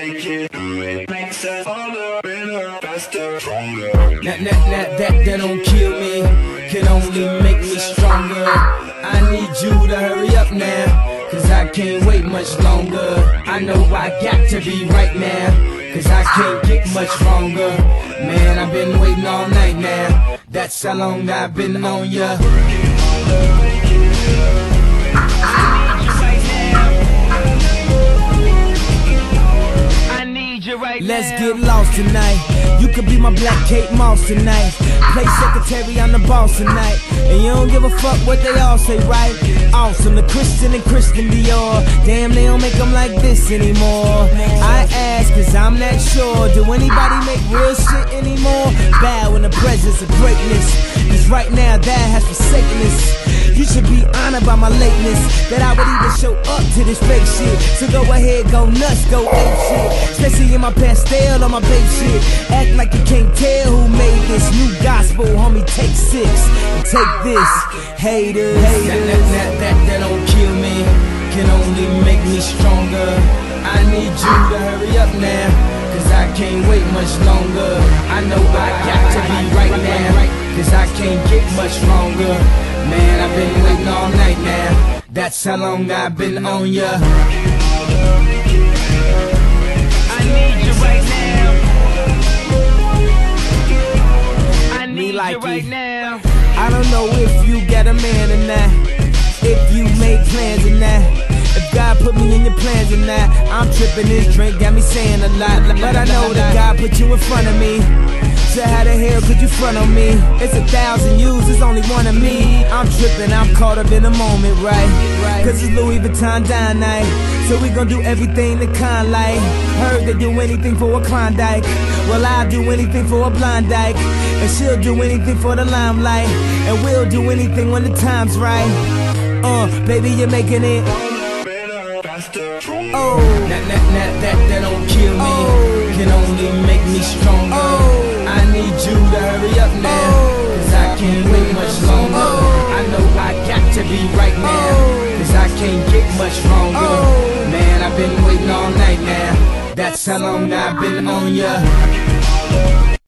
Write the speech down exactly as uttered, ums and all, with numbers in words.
make it, do it makes us harder, better, faster, stronger. That, that, that, that, that don't kill me, can only make me stronger. I need you to hurry up now, cause I can't wait much longer. I know I got to be right now, cause I can't get much longer. Man, I've been waiting all night now, that's how long I've been on ya. Right Let's now. Get lost tonight. You could be my black Kate Moss tonight. Play secretary, I'm the boss tonight. And you don't give a fuck what they all say, right? Awesome, the Christian and Christian Dior. Damn, they don't make them like this anymore. I ask, cause I'm not sure. Do anybody make real shit anymore? Bow in the presence of greatness, cause right now that has forsaken us. You should be honored by my lateness, that I would even show up to this fake shit. So go ahead, go nuts, go ape shit. Especially in my pastel on my babe shit. Act like you can't tell who made this new gospel, homie. Take six and take this, haters. haters. That, that, that, that, that don't kill me, can only make me stronger. I need you to hurry up now, cause I can't wait much longer. I know I got to be right now, cause I can't get much longer. Man, I've been waiting all night now, that's how long I've been on ya. I need you right now, I need like you right now. I don't know if you got a man or not, if you made plans or not, if God put me in your plans or not. I'm tripping, this drink got me saying a lot, but I know that God put you in front of me. So how the hell could you front on me? It's a thousand yous, it's only one of me. I'm tripping, I'm caught up in the moment, right? Cause it's Louis Vuitton dine night, so we gon' do everything the kind like. Heard they do anything for a Klondike, well I'll do anything for a blind dyke. And she'll do anything for the limelight, and we'll do anything when the time's right. Uh, baby, you're making it. Oh, that, that, that, that, that don't kill me, oh, can only make me stronger. Oh, I need you to hurry up now, cause I can't wait much longer. I know I got to be right now, cause I can't get much longer. Man, I've been waiting all night now, that's how long I've been on ya.